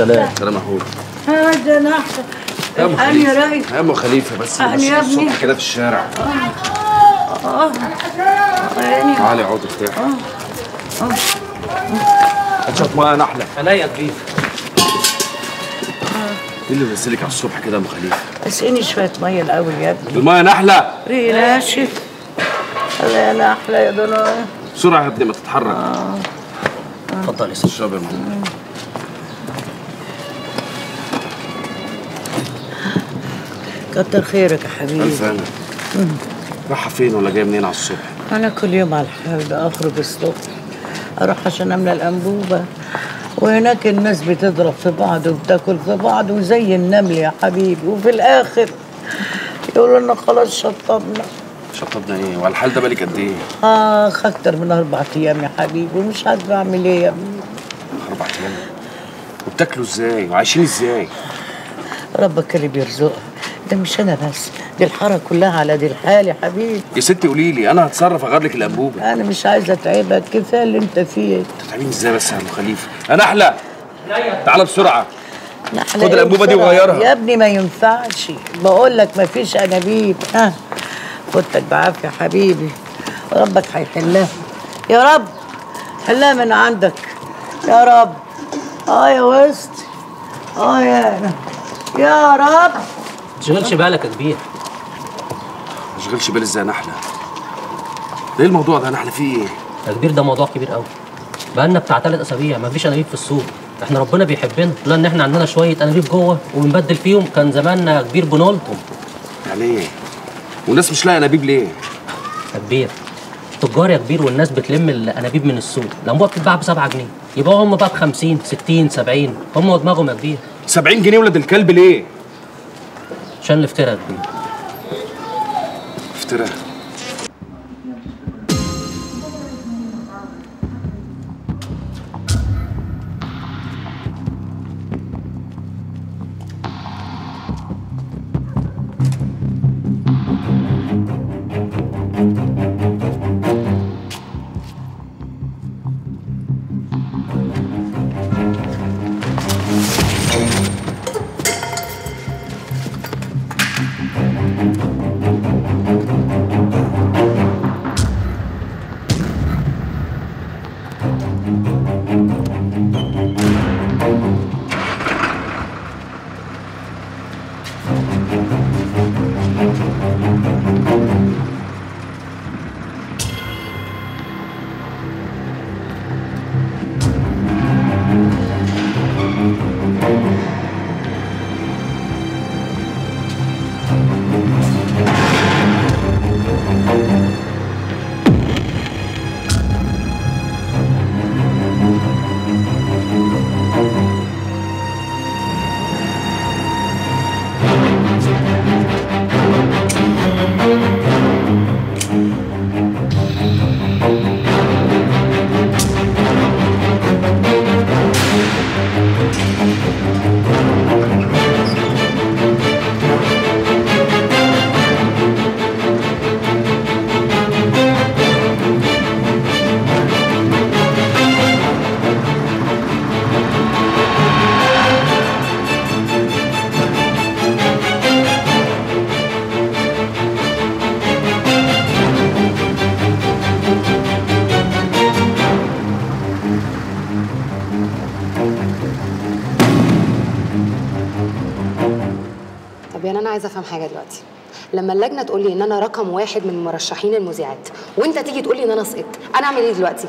سلام. سلام يا حود. هذا نحن. يا ام خليفه. يا ريس. يا ام خليفه بس يا ابني الصبح كده في الشارع. تعالي اقعدي ارتاحي. هتشرب ميه يا نحله. عينيا يا كبير. ايه اللي بينزلك على الصبح كده يا ام خليفه؟ اسقيني شويه ميه الاول يا ابني. الميه يا نحله. ريق ناشف. يا نحله يا ضنايا. بسرعه يا ابني ما تتحرك. اتفضل يا سيدي. اشرب يا ماما. كتر خيرك يا حبيبي. الف هنا. رايحه فين ولا جايه منين على الصبح؟ انا كل يوم على الحال ده اخرج الصبح اروح عشان املى الانبوبه، وهناك الناس بتضرب في بعض وبتاكل في بعض وزي النمل يا حبيبي، وفي الاخر يقولوا لنا خلاص شطبنا. شطبنا ايه؟ وعلى الحال ده بالك قد ايه؟ اكتر من 4 ايام يا حبيبي، ومش عارفه اعمل ايه يا ابني. 4 ايام؟ وبتاكلوا ازاي؟ وعايشين ازاي؟ ربك اللي بيرزقها، ده مش انا بس، دي الحاره كلها على دي الحال يا حبيبي. يا ستي قولي لي انا هتصرف اغير لك الانبوبه. انا مش عايزه اتعبك، كفايه اللي انت فيه. انت بتتعبيني ازاي بس يا ام خليفه؟ يا نحله تعالى بسرعه. نحلة خد الانبوبه دي وغيرها يا ابني. ما ينفعش، بقول لك ما فيش انابيب. خدتك بعافيه يا حبيبي، ربك هيحلها يا رب. حلها من عندك يا رب. يا وسط. يا رب. ما تشغلش بالك يا كبير. ما تشغلش بالي ازاي يا نحله؟ ايه الموضوع ده يا نحله؟ فيه ايه؟ يا كبير ده موضوع كبير قوي. بقالنا بتاع 3 اسابيع مفيش انابيب في السوق. احنا ربنا بيحبنا لولا ان احنا عندنا شويه انابيب جوه وبنبدل فيهم كان زماننا يا كبير بنولتم. يعني ايه؟ والناس مش لاقيه انابيب ليه؟ يا كبير تجار يا كبير، والناس بتلم الانابيب من السوق، الانبوبه بتتباع ب7 جنيه، يبقى هم بقى ب50 60 70، هم ودماغهم يا كبير. 70 جنيه ولاد الكلب ليه؟ عشان الافتراء يا كبير. افتراء؟ طب يعني انا عايزه افهم حاجه دلوقتي. لما اللجنه تقول لي ان انا رقم 1 من مرشحين المذيعات وانت تيجي تقول لي ان انا سقطت، انا اعمل ايه دلوقتي؟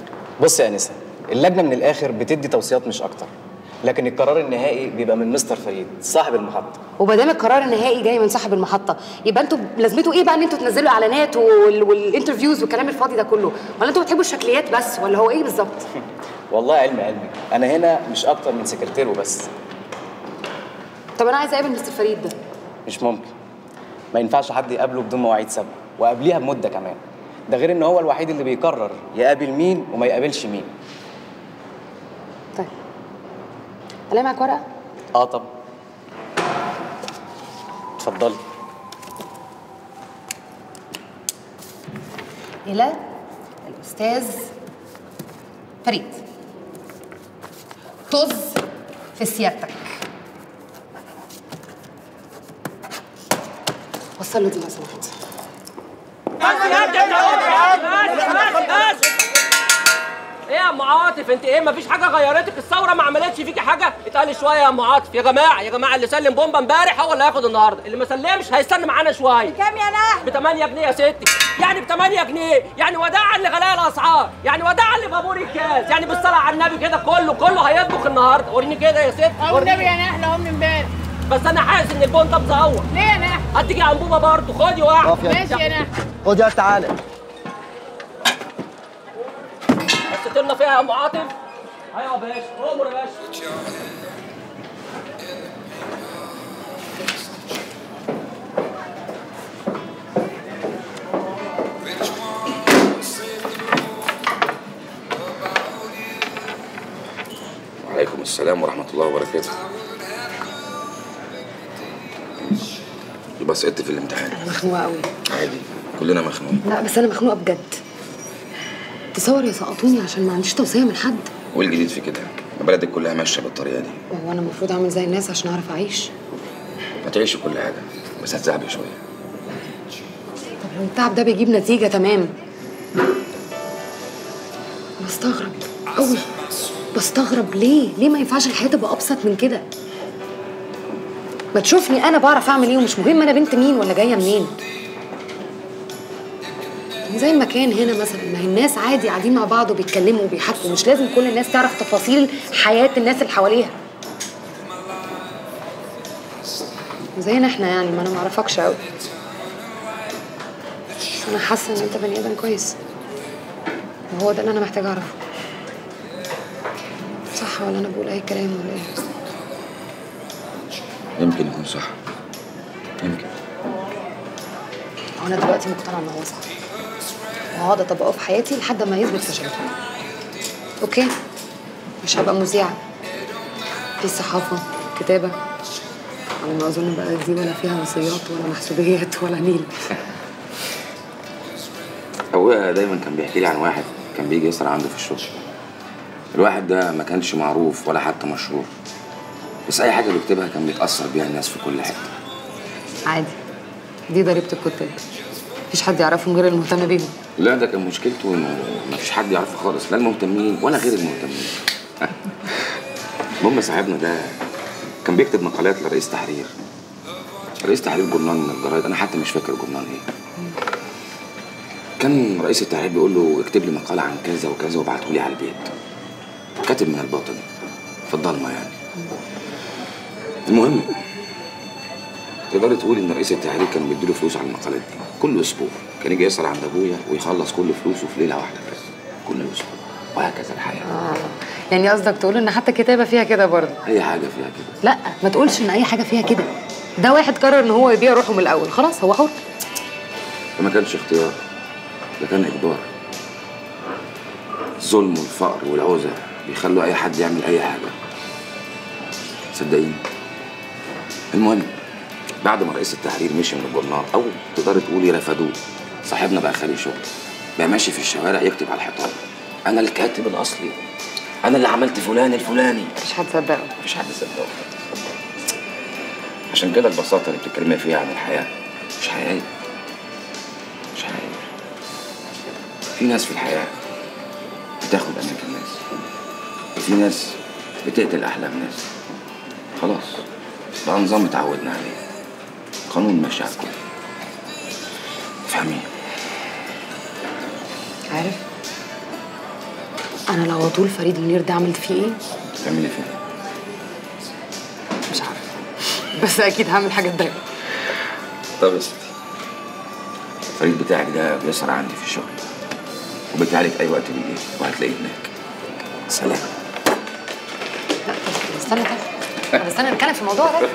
بص يا انسه، اللجنه من الاخر بتدي توصيات مش اكتر، لكن القرار النهائي بيبقى من مستر فريد صاحب المحطه. وما دام القرار النهائي جاي من صاحب المحطه، يبقى انتوا لازمته ايه بقى ان انتوا تنزلوا اعلانات والانترفيوز والكلام الفاضي ده كله؟ ولا انتوا بتحبوا الشكليات بس ولا هو ايه بالظبط؟ والله علمي، انا هنا مش اكتر من سكرتير وبس. طب انا عايزه اقابل مستر فريد ده. مش ممكن، ما ينفعش حد يقابله بدون مواعيد سابقه وقبليها بمده كمان. ده غير ان هو الوحيد اللي بيقرر يقابل مين وما يقابلش مين. طيب الاقي معاك ورقه؟ طبعا. اتفضلي. الى الاستاذ فريد، طز في في سيادتك. وصل له دي لو سمحت. ايه يا ام عاطف انت ايه مفيش حاجه غيرتك؟ الثوره ما عملتش فيكي حاجه؟ اتقل شويه يا ام عاطف. يا جماعه اللي سلم بومبا امبارح هو اللي هياخد النهارده، اللي ما سلمش هيستنى معانا شويه. بكام يا نحل؟ ب 8 جنيه يا ستي. يعني ب 8 جنيه، يعني وداعا لغلاء الاسعار، يعني وداعا لبابور الكاس، يعني بالصلاه على النبي كده كله هيطبخ النهارده. وريني كده يا ست. او النبي يا نحل اهو من امبارح. بس انا حاسس ان البون ده مزور. ليه يا نحل؟ هتيجي انبوبه برضه. خدي واحد. ماشي يا نحل. خد يا تعالى. بس لنا فيها يا ام عاطف. ايوه يا باشا، امر يا باشا. وعليكم السلام ورحمة الله وبركاته. يبقى سقطت في الامتحان. انا مخنوقه قوي. عادي، كلنا مخنوقين. لا بس انا مخنوقه بجد. تصور يسقطوني عشان ما عنديش توصيه من حد. وايه الجديد في كده؟ بلدك كلها ماشيه بالطريقه دي. وهو انا المفروض اعمل زي الناس عشان اعرف اعيش؟ ما تعيشي كل حاجه بس هتزعبي شويه. طب لو التعب ده بيجيب نتيجه تمام. بستغرب قوي، بستغرب ليه ما ينفعش الحياه تبقى ابسط من كده؟ ما تشوفني انا بعرف اعمل ايه، ومش مهم انا بنت مين ولا جايه منين. زي المكان هنا مثلا، ما هي الناس عادي قاعدين مع بعض وبيتكلموا وبيحكوا، مش لازم كل الناس تعرف تفاصيل حياه الناس اللي حواليها. زينا احنا يعني، ما انا ما اعرفكش قوي، بس انا حاسه ان انت بني ادم كويس، وهو ده اللي انا محتاجه اعرفه. صح ولا انا بقول اي كلام ولا ايه؟ يمكن يكون صح، يمكن. وانا دلوقتي مقتنعه ان هو صح، وهقعد اطبقه في حياتي لحد ما يثبت فشله. اوكي، مش هبقى مذيعه في الصحافه، كتابه، على ما اظن بقى دي ولا فيها وصيات ولا محسوبيات ولا نيل. ابويا دايما كان بيحكي لي عن واحد كان بيجي يسهر عنده في الشغل. الواحد ده ما كانش معروف ولا حتى مشهور، بس اي حاجه بيكتبها كان بيتاثر بيها الناس في كل حته. عادي، دي ضريبه الكتاب، مفيش حد يعرفهم غير المهتم بيهم. لا ده كان مشكلته انه مفيش حد يعرفه خالص، لا المهتمين ولا غير المهتمين. المهم صاحبنا ده كان بيكتب مقالات لرئيس تحرير، رئيس تحرير جورنال من الجرايد، انا حتى مش فاكر جورنال ايه. كان رئيس التحرير بيقول له اكتب لي مقاله عن كذا وكذا وابعته لي على البيت. كاتب من الباطن في الضلمه يعني. المهم تقدري تقولي ان رئيس التحرير كان بيديله فلوس على المقالات دي كل اسبوع. كان يجي يسهر عند ابويا ويخلص كل فلوسه في ليله واحده بس كل اسبوع، وهكذا الحياه. يعني قصدك تقول ان حتى الكتابه فيها كده برضه؟ اي حاجه فيها كده. لا ما تقولش ان اي حاجه فيها كده، ده واحد قرر ان هو يبيع روحه من الاول، خلاص هو حر. ده ما كانش اختيار، ده كان اجبار. الظلم والفقر والعوزه بيخلوا اي حد يعمل اي حاجه، صدقيني. المهم بعد ما رئيس التحرير مشي من الجورنال، او تقدري تقولي رفضوه، صاحبنا بقى خالي شغل، بقى ماشي في الشوارع يكتب على الحيطان انا الكاتب الاصلي، انا اللي عملت فلان الفلاني. مفيش حد صدقه. مفيش حد صدقه. عشان كده البساطه اللي بتتكلمي فيها عن الحياه مش حقيقيه، مش حقيقيه. في ناس في الحياه بتاخد اماكن ناس، وفي ناس بتقتل احلام ناس. خلاص بقى نظام اتعودنا عليه، قانون ماشي على الكل. تفهمي؟ عارف انا لو اطول فريد منير ده عملت فيه ايه؟ تعملي فيه؟ مش عارف، بس اكيد هعمل حاجه تضايقه. طب يا ستي، الفريق بتاعك ده بيسهر عندي في الشغل، وبيتعالج اي وقت بيجي وهتلاقيه هناك. سلام. لا استنى طب استنى نتكلم في الموضوع ده.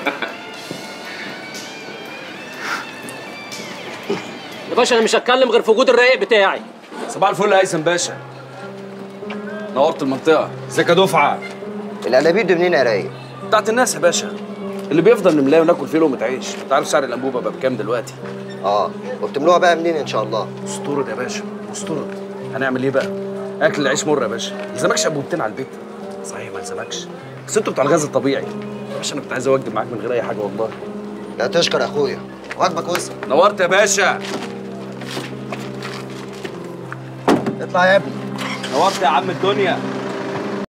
يا باشا انا مش هتكلم غير في وجود الرايق بتاعي. صباح الفل يا هيثم باشا، نورت المنطقة. ازيك يا دفعة؟ الانابيب دي منين يا رايق؟ بتاعت الناس يا باشا، اللي بيفضل نملاه وناكل فيه لقمة عيش. انت عارف سعر الانبوبة بقى بكام دلوقتي؟ وبتملوها بقى منين ان شاء الله؟ اسطورة يا باشا، اسطورة. هنعمل ايه بقى؟ اكل العيش مر يا باشا، ما يلزمكش انبوبتين على البيت. صحيح ما يلزمكش، بس انتوا بتوع الغاز الطبيعي يا باشا. انا كنت عايز اوجب معاك من غير اي حاجه والله. لا تشكر اخويا، واجبك وسع. نورت يا باشا. اطلع يا ابني. نورت يا عم الدنيا.